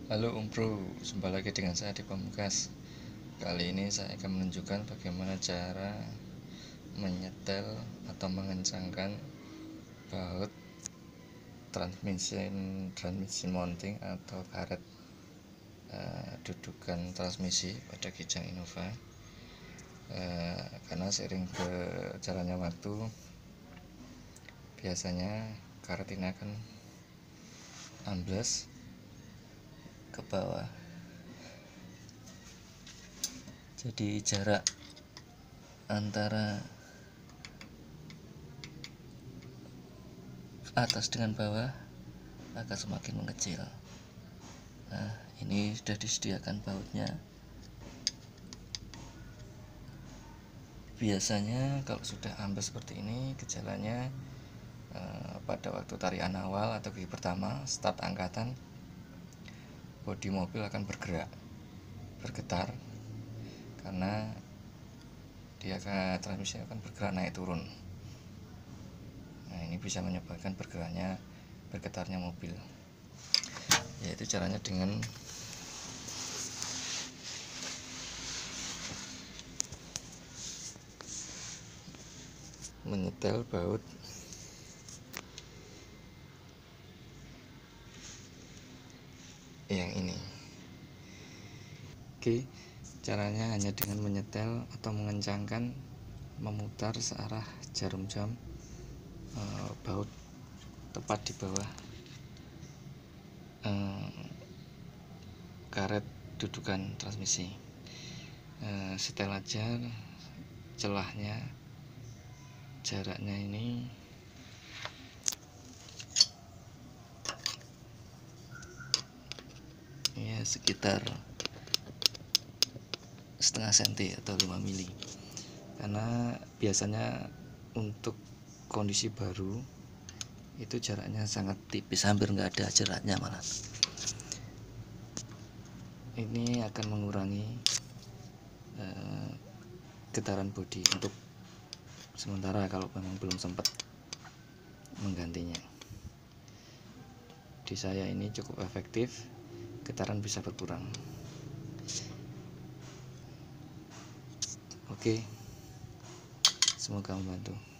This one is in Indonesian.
Halo Bro, jumpa lagi dengan saya di Pamungkas. Kali ini saya akan menunjukkan bagaimana cara menyetel atau mengencangkan baut transmisi mounting atau karet dudukan transmisi pada Kijang Innova. Karena seiring berjalannya waktu, biasanya karet ini akan ambles ke bawah. Jadi jarak antara atas dengan bawah akan semakin mengecil. Nah, ini sudah disediakan bautnya. Biasanya kalau sudah ambles seperti ini, gejalanya pada waktu tarian awal atau gigi pertama start angkatan, bodi mobil akan bergetar karena transmisi akan bergerak naik turun. Nah, ini bisa menyebabkan bergetarnya mobil. Yaitu caranya dengan menyetel baut yang ini. Oke, caranya hanya dengan menyetel atau mengencangkan, memutar searah jarum jam baut tepat di bawah karet dudukan transmisi. Setel aja celahnya, jaraknya ini ya sekitar setengah senti atau 5 mili, karena biasanya untuk kondisi baru itu jaraknya sangat tipis, hampir nggak ada jaraknya malah. Ini akan mengurangi getaran bodi untuk sementara kalau memang belum sempat menggantinya. Di saya ini cukup efektif, getaran bisa berkurang. Oke, semoga membantu.